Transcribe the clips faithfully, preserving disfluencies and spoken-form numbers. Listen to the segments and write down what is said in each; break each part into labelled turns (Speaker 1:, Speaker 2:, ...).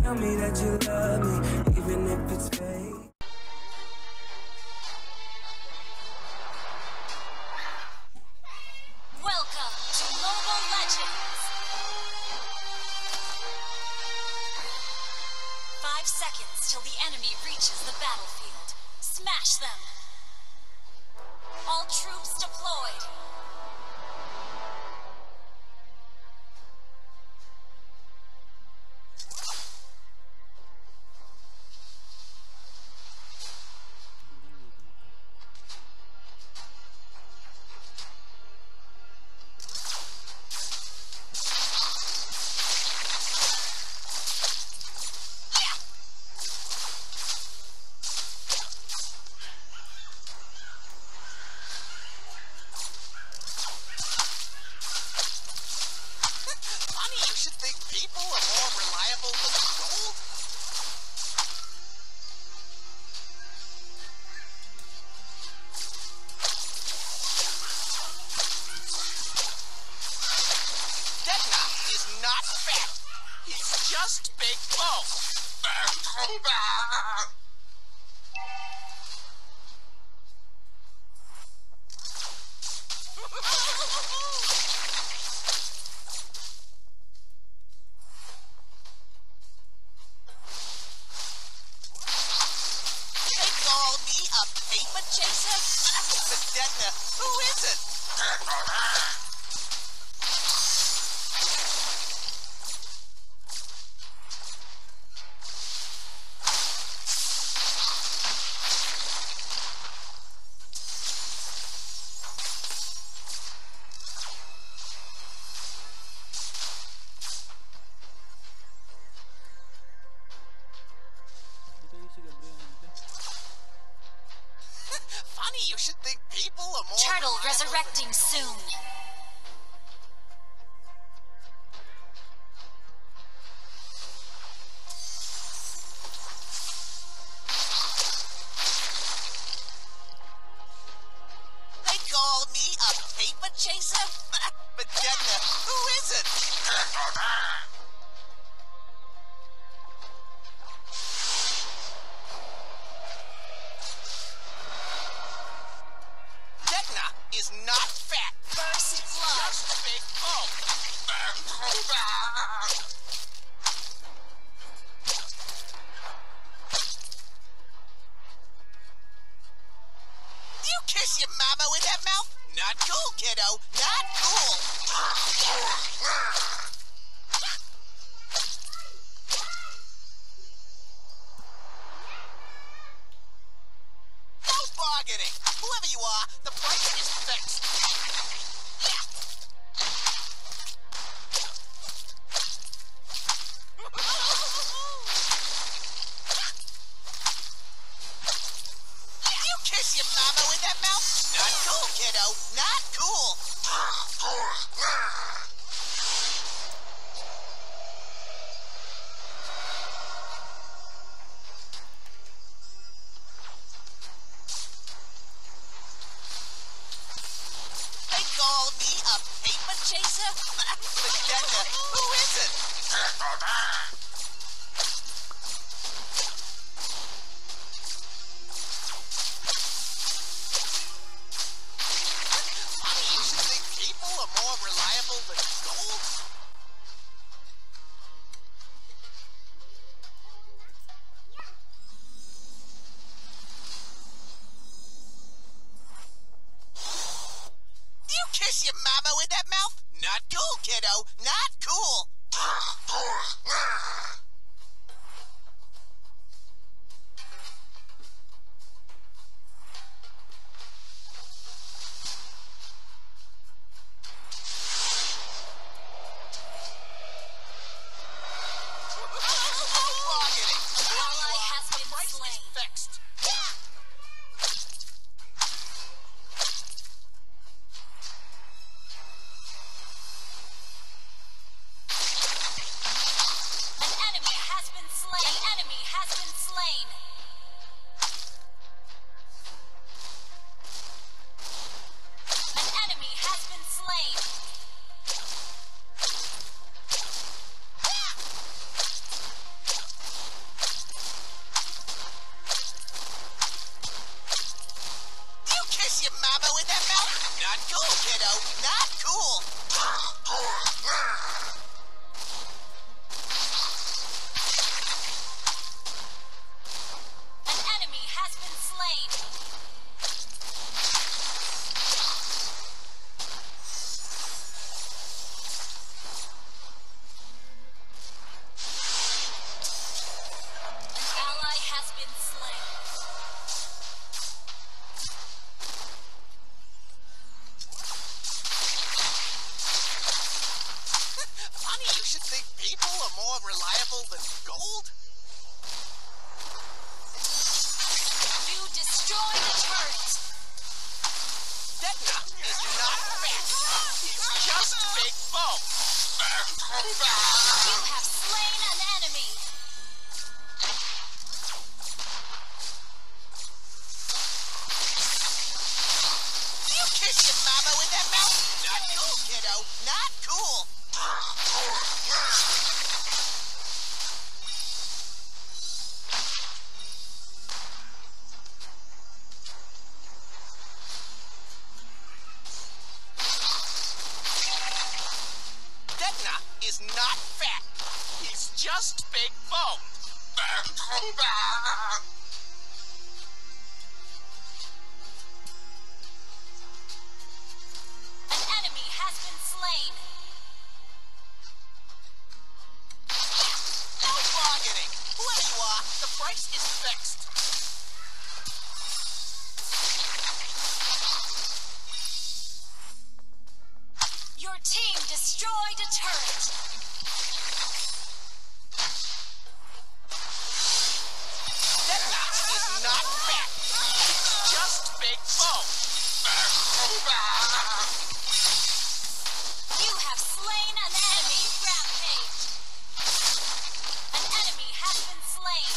Speaker 1: Tell me that you love me, even if it's fake.
Speaker 2: Welcome to Mobile Legends! Five seconds till the enemy reaches the battlefield. Smash them! All troops deployed!
Speaker 3: Just big both. They call me a paper chaser? Sedetna, who isn't? Funny, you should think people are more...
Speaker 2: Turtle resurrecting soon.
Speaker 3: They call me a paper chaser? But Detna, who isn't? Is not fat.
Speaker 2: First blood.
Speaker 3: Just big bone. You kiss your mama with that mouth? Not cool, kiddo. Not cool. No bargaining. Whoever you are, the price is fixed. You kiss your mama with that mouth? Not cool, kiddo. Not cool. Call me a paper chaser? Sedetna, who isn't? Funny, you should think people are more reliable than gold? Kiss your mama with that mouth? Not cool, kiddo. Not cool.
Speaker 2: Ally has been slain.
Speaker 3: Fixed.
Speaker 2: An
Speaker 3: people are more reliable than gold?
Speaker 2: You destroyed the turret.
Speaker 3: Vecna is not fat. He's just big foam.
Speaker 2: You have slain an enemy.
Speaker 3: You kiss your mama with that mouth? Not cool, kiddo. Not cool. Vecna is not fat. He's just big foam.
Speaker 2: An enemy has been slain.
Speaker 3: No bargaining. Whoever you are, the price is fixed.
Speaker 2: Your team destroyed a turret.
Speaker 3: Vecna is not fat. He's just big foam.
Speaker 2: You have slain an enemy. Rampage. An enemy has been slain.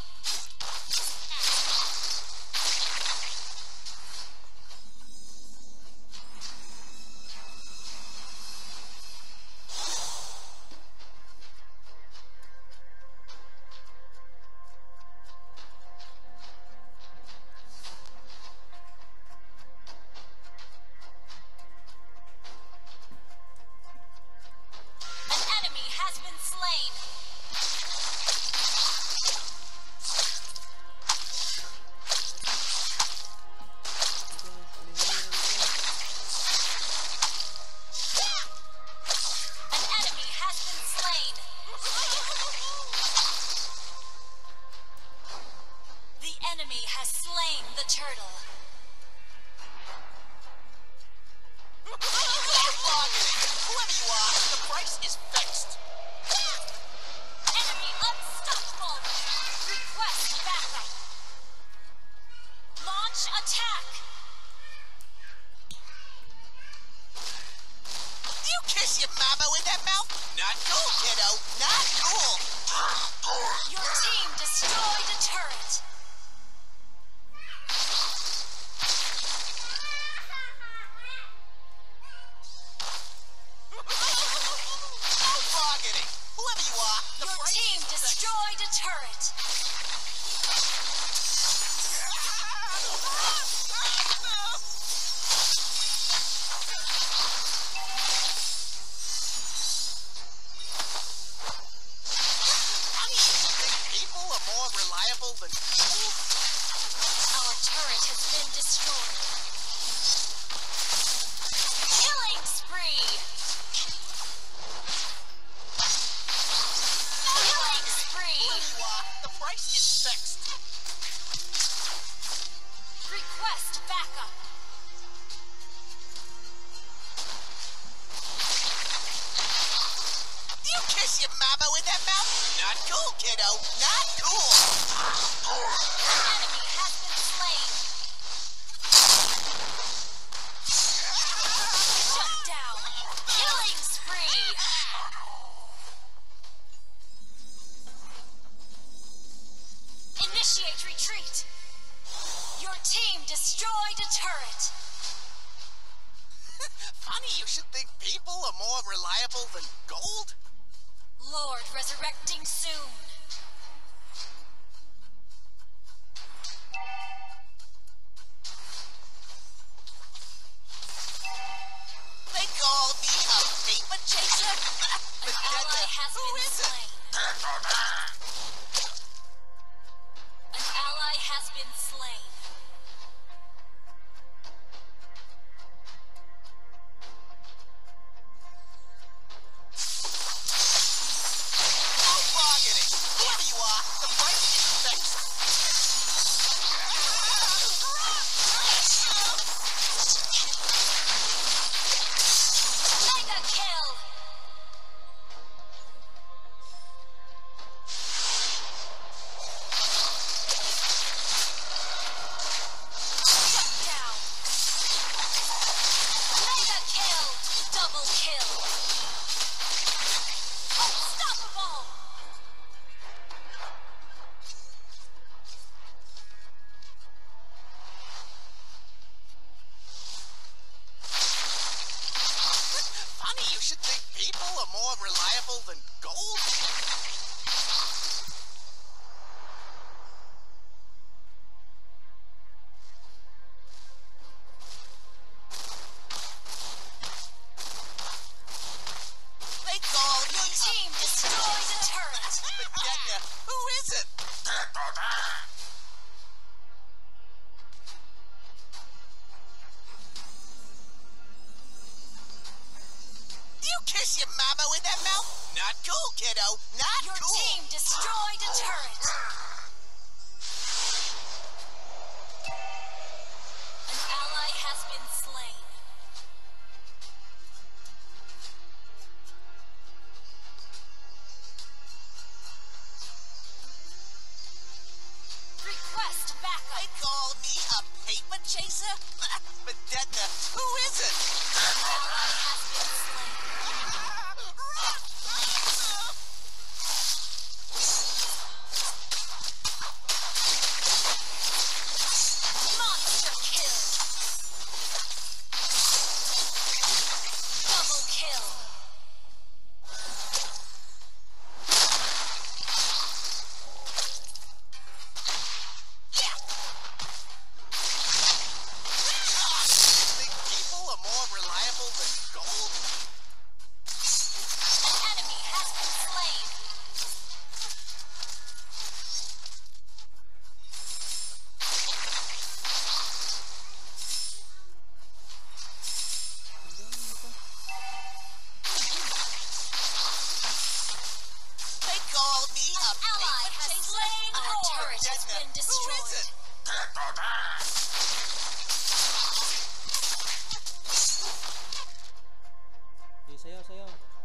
Speaker 2: An enemy has been slain. An enemy has been slain. The enemy has slain the turtle.
Speaker 3: No bargaining. Whoever you are, the price is fixed.
Speaker 2: Enemy unstoppable. Request backup. Launch attack.
Speaker 3: You kiss your mama with that mouth? Not cool, kiddo. Not cool.
Speaker 2: Your team destroyed a turret.
Speaker 3: No bargaining. Whoever you are, the
Speaker 2: Your
Speaker 3: price
Speaker 2: team
Speaker 3: is fixed.
Speaker 2: destroyed a turret.
Speaker 3: How do you think people are more reliable than gold?
Speaker 2: Our turret has been destroyed. Killing spree. Killing spree.
Speaker 3: Whoever you are, the price is fixed.
Speaker 2: Request backup.
Speaker 3: You kiss your mama with that mouth? Not cool, kiddo. Not cool.
Speaker 2: An enemy has been slain. Shut down. Killing spree. Initiate retreat. Your team destroyed a turret.
Speaker 3: Funny you should think people are more reliable than gold?
Speaker 2: Lord resurrecting soon.
Speaker 3: They call me a paper chaser?
Speaker 2: An ally has
Speaker 3: Who
Speaker 2: been
Speaker 3: is it?
Speaker 2: slain. An ally has been slain.
Speaker 3: No bargaining. Whoever you are, the price is fixed.
Speaker 2: Mega kill. kill. Unstoppable.
Speaker 3: Funny, you should think people are more reliable than gold. They call me
Speaker 2: Your team destroyed a turret.
Speaker 3: Vegeta. Who is it? Do you kiss your mama with that mouth? Not cool, kiddo. Not
Speaker 2: Your
Speaker 3: cool.
Speaker 2: team destroyed a turret. An ally has been slain. Request
Speaker 3: They
Speaker 2: backup.
Speaker 3: call me a paper chaser? Vegeta. Who is it?
Speaker 2: An ally has been slain. Monster kill. Double kill.
Speaker 3: Think people are more reliable than gold?
Speaker 2: An enemy has been slain.
Speaker 3: They call me a
Speaker 2: Ally
Speaker 3: paper
Speaker 2: has
Speaker 3: chaser?
Speaker 2: slain. Our turret has
Speaker 3: Vegeta.
Speaker 2: been
Speaker 3: Who is
Speaker 2: destroyed.
Speaker 3: it?
Speaker 4: Sige, sayaw, sayaw.